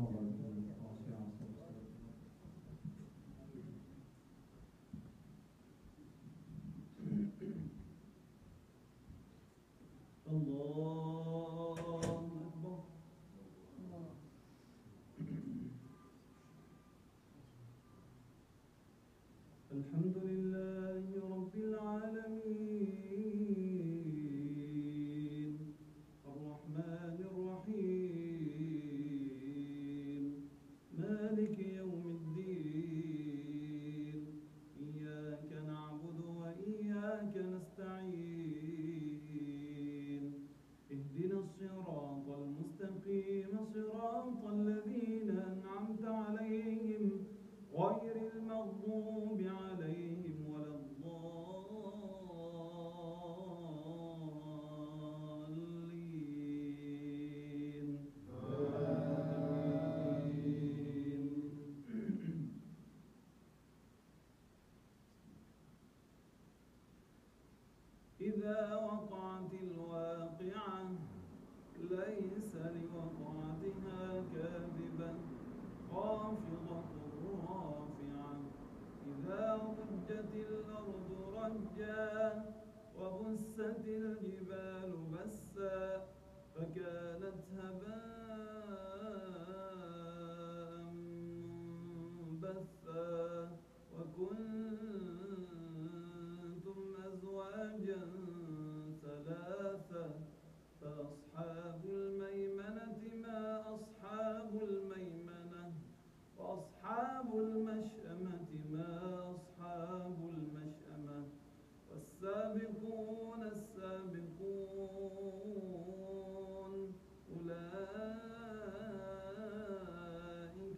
الحمد لله رب العالمين الرحمن الرحيم مالك يوم الدين إياك نعبد وإياك نستعين اهدنا الصراط المستقيم صراط الذين أنعمت عليهم غير المغضوب عليهم ولا الضالين آمين. إذا وقعت الواقعة ليس لوقعتها كاذبة خافضة رافعة إذا رجت الأرض رجا وبست الجبال بسا فكانت هباء منبثا وكنتم أزواجا ثلاثا فأصحاب الميمنة ما أصحاب الميمنة وأصحاب المشأمة ما أصحاب المشأمة والسابقون السابقون أولئك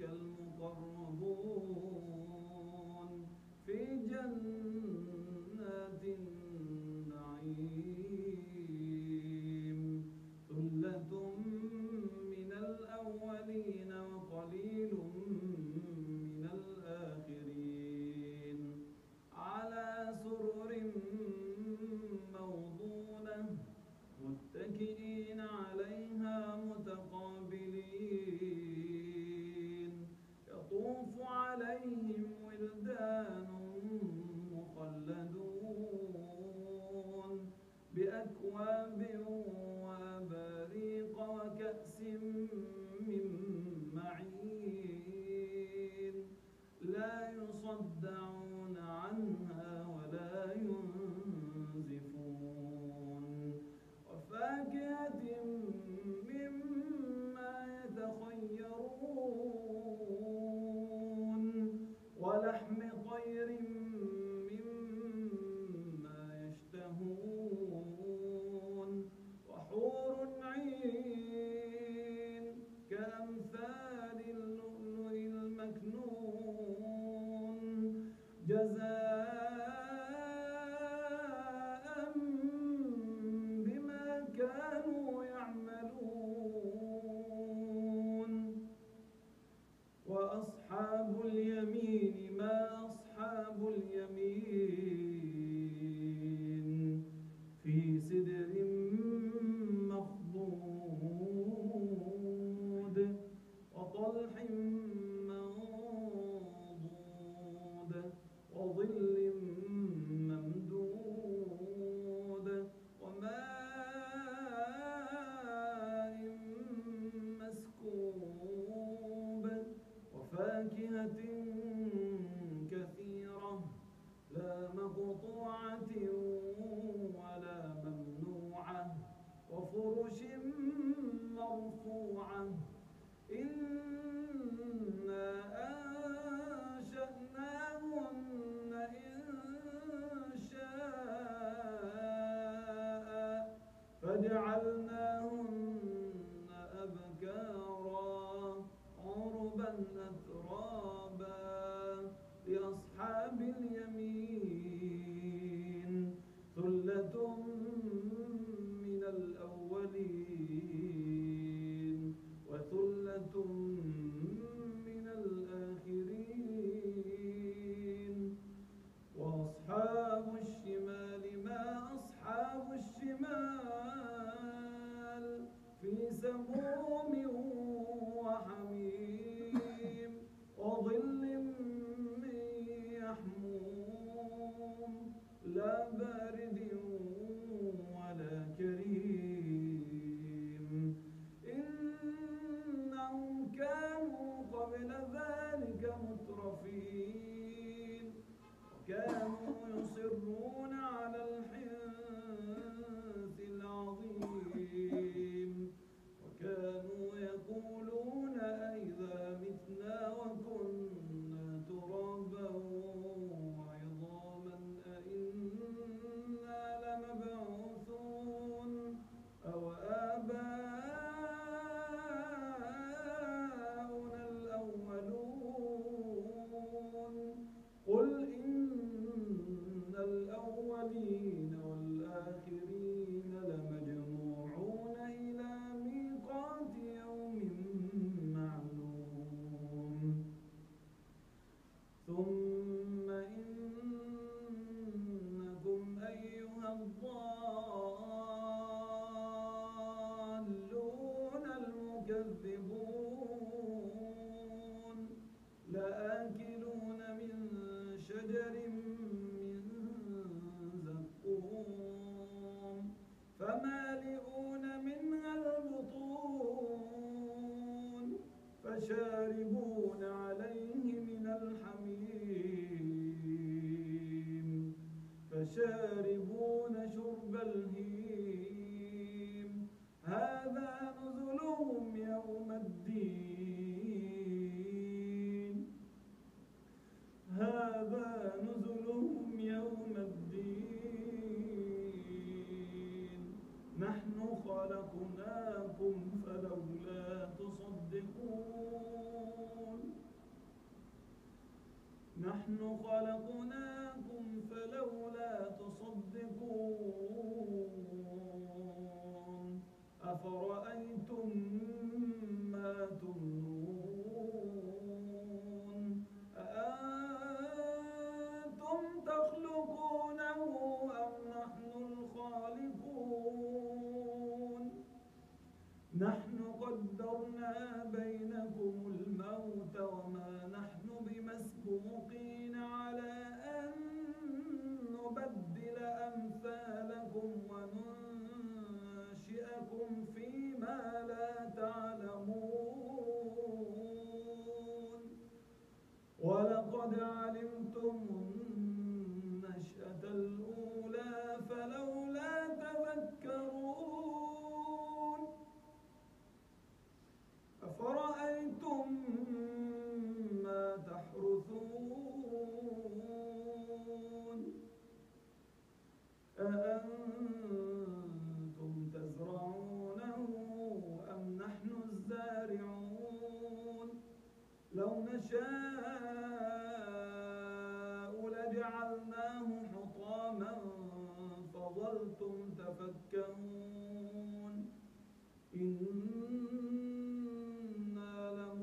المقربون في جنات النعيم ثلة من الأولين وقليل من الآخرين على سرر موضونة متكئين عليها متقابلين يطوف عليهم ولدان مخلدون بأكواب وأباريق وكأس من معين لا يصدعون عنها ولا ينزفون وفاكهة مما يتخيرون ولحم طير مما يشتهون وحور عين كأمثال اللؤلؤ المكنون جزاء بما كانوا يعملون وأصحاب اليمين ما أصحاب اليمين في سدر مخضود وطلح منضود وظل ممدود وماء مسكوب وفاكهة كثيرة لا مقطوعة ولا ممنوعة وفرش مرفوعة إنا أنشأناهن إنشاء فجعلناهن أبكارا عربا أترابا لأصحاب اليمين ثلة من الأولين وثلة من الآخرين وأصحاب الشمال ما أصحاب الشمال في سموم وحميم لا بارد ولا كريم إنهم كانوا قبل ذلك مترفين وكانوا يصرون على الحنث العظيم وكانوا يقولون أئذا متنا وكنا ترابا وعظاما أئنا لمبعوثون أو آباؤنا الأولون قل إن الأولين والآخرين لمجموعون إلى ميقات يوم معلوم ثم إنكم أيها الضالون المكذبون لآكلون من شجر من زقوم فمالئون منها البطون فشاربون عليه من الحميم فشاربون شرب الهيم هذا نزلهم يوم الدين هذا نزلهم يوم الدين نحن خلقناكم فلولا تصدقون نحن خلقناكم فلولا تصدقون أفرأيتم ما تمنون أأنتم تخلقونه أم نحن الخالقون نحن قدرنا بينكم الموت وما نحن بمسبوقين على أن نبدل أمثالكم وننشئكم فيما لا تعلمون ولقد علمتم النشأة الأولى فلولا تذكرون أفرأيتم ما تحرثون أأنتم تزرعونه أم نحن الزارعون لو نشاء لجعلناه حطاما فظلتم تفكهون إنا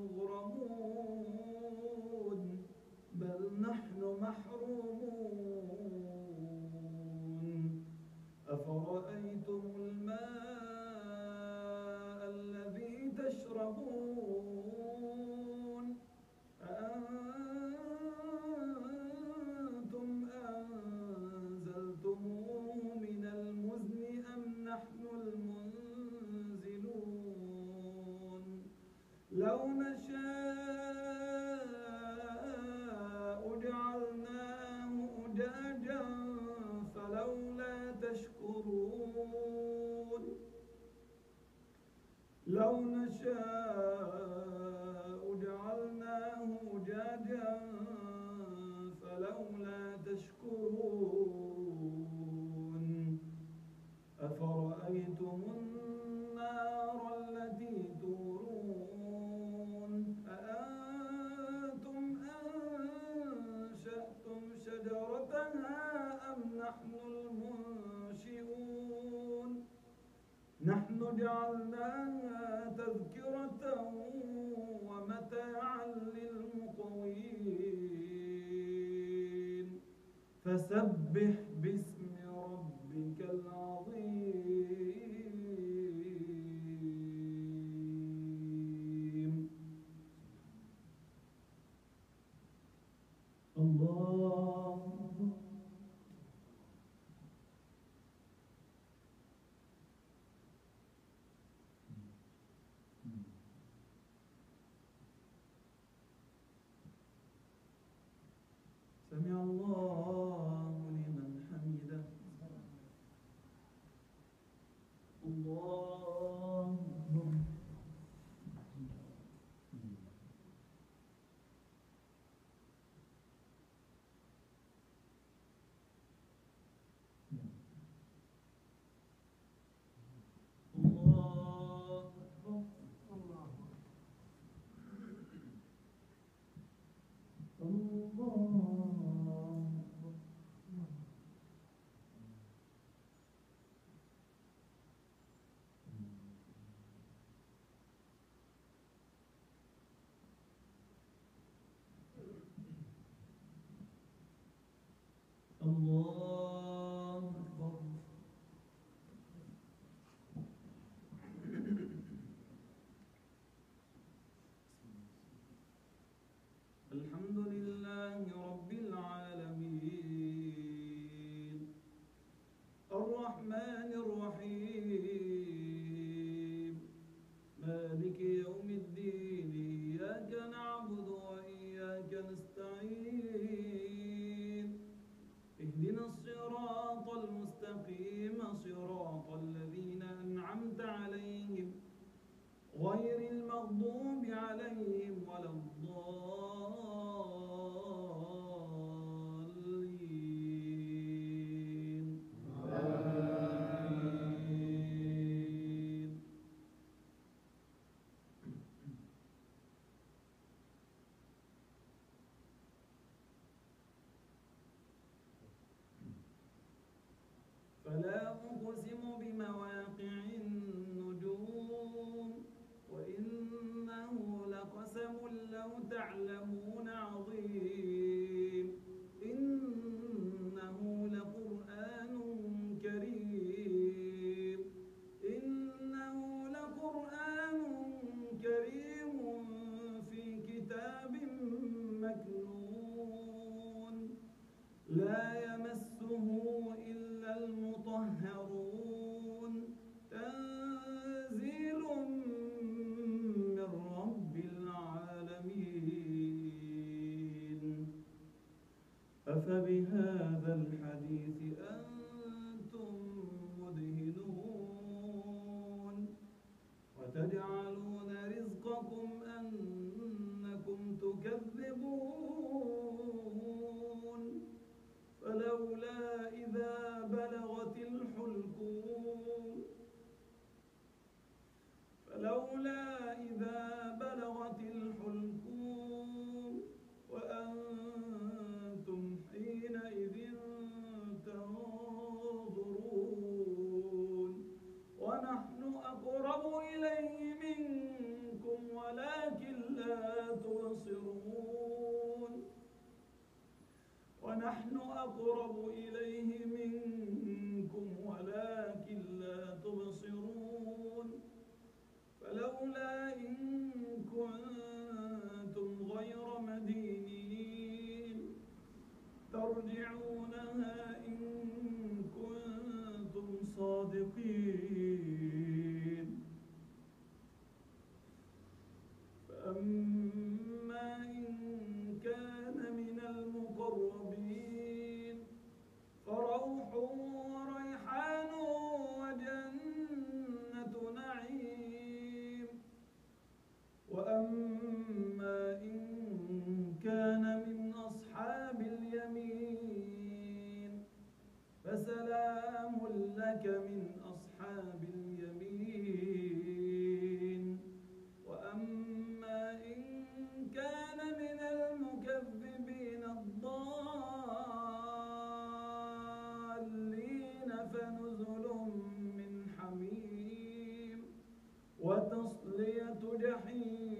لمغرمون بل نحن محرومون أفرأيتم الماء الذي تشربون أأنتم أنزلتموه من المزن أم نحن المنزلون لو نشاء جعلناه أجاجا فلولا تشكرون لو نشاء جعلناه أجاجا فلولا تشكرون أفرأيتم النار التي تورون أأنتم أنشأتم شجرتها أم نحن المنشئون نحن جعلناها تذكرة ومتاعا للمقوين فسبح باسم ربك العظيم الله سمع الله لمن حمده. الله أكبر. الله أكبر. الحمد لله رب العالمين الرحمن الرحيم مالك يوم الدين إياك نعبد وإياك نستعين اهدنا الصراط المستقيم صراط الذين أنعمت عليهم غير المغضوب عليهم ولا الضالين آمين. فلا أقسم بمواقع النجوم وإنه لقسم لو تعلمون عظيم إنه لقرآن كريم إنه لقرآن كريم في كتاب مكنون لا يمسه إلا المطهرون تنزيل من رب العالمين. أفبهذا الحديث أنتم مدهنون وتجعلون رزقكم أنكم تكذبون فلولا إذا بلغت الحلقوم وأنتم حينئذ تنظرون ونحن أقرب إليه منكم ولكن لا تبصرون ونحن أقرب إليه منكم ولكن لا تبصرون فلولا إن كنتم غير مدينين ترجعونها إن كنتم صادقين. فأما إن كان من المقربين فروح وريحان وجنة نعيم. وأما إن كان من أصحاب اليمين فسلام لك من أصحاب اليمين. وأما إن كان من المكذبين الضالين فنزل من حميم وتصلية جحيم.